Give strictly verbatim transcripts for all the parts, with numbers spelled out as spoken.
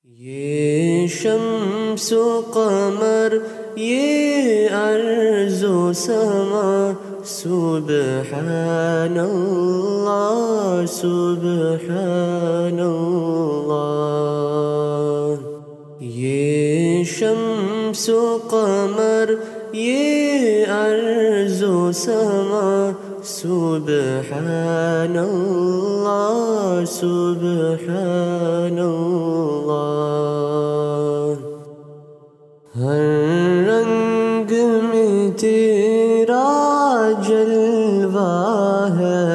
یہ شمس و قمر یہ ارض و سما سبحان اللہ سبحان اللہ۔ یہ شمس و قمر یہ ارض و سما سبحان اللہ سبحان اللہ۔ ہر رنگ میں تیرا جلوہ ہے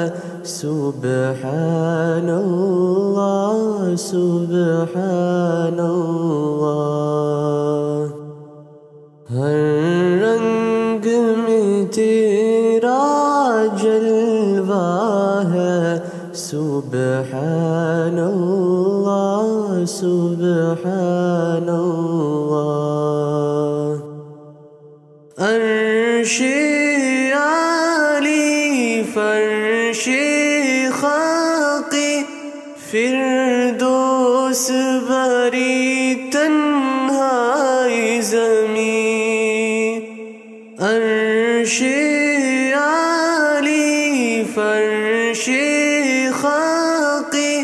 سبحان اللہ سبحان اللہ۔ ہر رنگ میں تیرا جلوہ ہے سبحان اللہ سبحان اللہ۔ عرش عالی فرش خاکی فردوس بری تنہائی زمین۔ عرش عالی فرش خاکی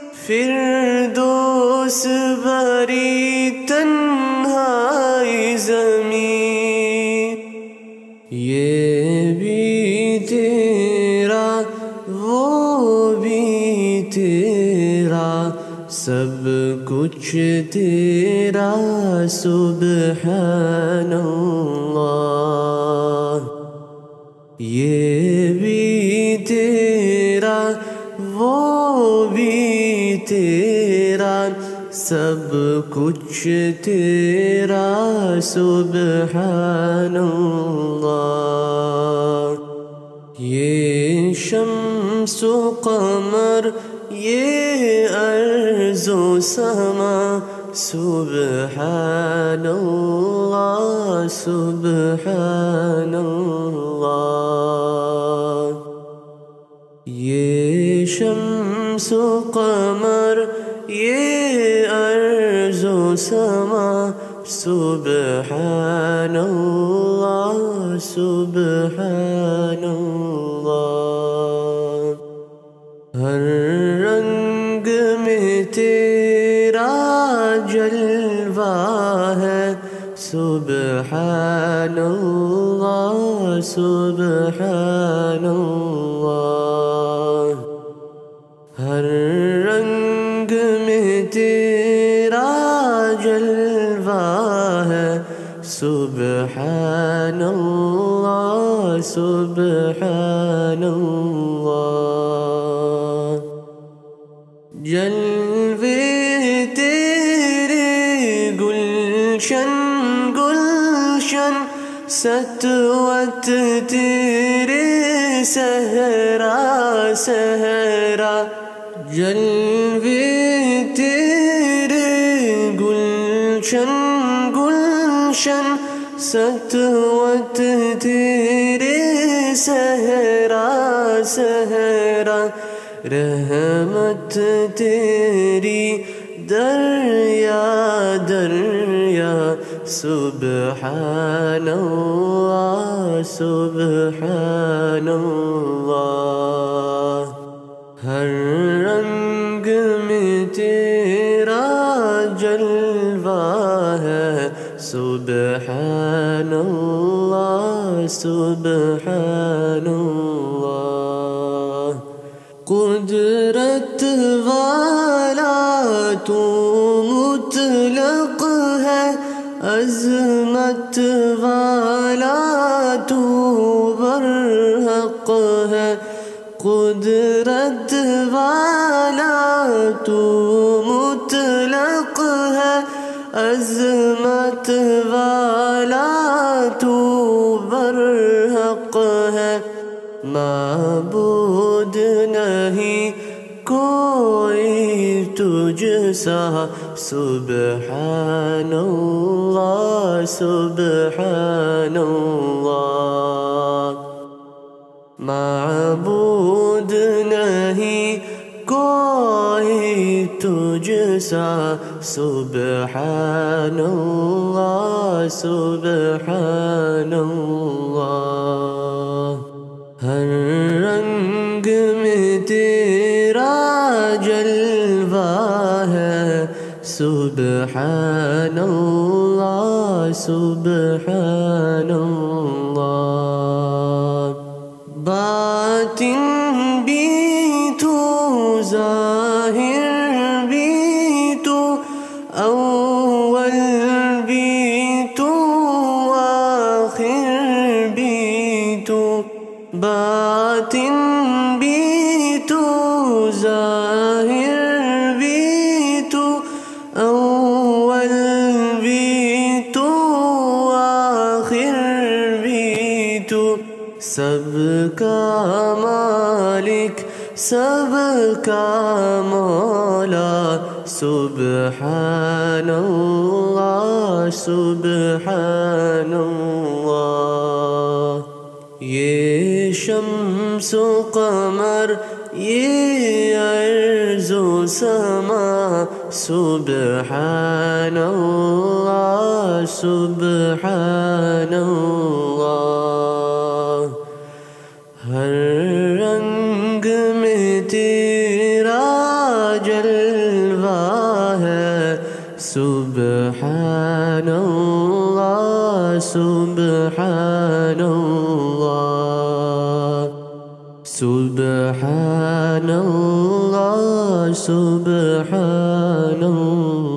فردوس بری تنہائی زمین۔ یہ بھی تیرا وہ بھی تیرا سب کچھ تیرا سبحان اللہ۔ یہ بھی تیرا وہ بھی تیرا سب کچھ تیرا سبحان اللہ۔ یہ شمس و قمر یہ ارض و سما سبحان اللہ سبحان اللہ۔ یہ شمس و قمر یہ ارض و سما سبحان اللہ سبحان اللہ۔ ہر رنگ میں تیرا جلوہ ہے سبحان اللہ سبحان اللہ۔ ہر رنگ میں تیرا جلوہ ہے سبحان اللہ سبحان اللہ۔ جلوے تیرے گلشن گلشن سطوت تیرے صحرا صحرا۔ جلوے تیرے گلشن گلشن سطوت تیرے صحرا صحرا۔ رحمت تیری دریا دریا سبحان اللہ سبحان اللہ۔ ہر رنگ میں تیرا جلوہ ہے سبحان اللہ سبحان اللہ۔ قدرت والا تو مطلق ہے عظمت والا تو برحق ہے۔ قدرت والا تو مطلق ہے عظمت والا تو برحق ہے۔ معبود نہیں کوئی تجھ سا سبحان اللہ سبحان اللہ۔ معبود نہیں کوئی تجھ سا سبحان اللہ سبحان اللہ ہر رنگ میں تیرا جلوہ ہے سبحان اللہ سبحان اللہ باطن بھی تو ظاہر بھی تو اول بھی تو آخر بھی تو باطن بھی تو ظاہر بھی تو اول بھی تو آخر بھی تو سب کا مالک سب کا مولا سبحان اللہ سبحان اللہ یہ شمس و قمر یہ ارض و سما سبحان اللہ سبحان اللہ ہر رنگ میں تیرا جلوہ ہے سبحان اللہ سبحان اللہ سبحان اللہ سبحان اللہ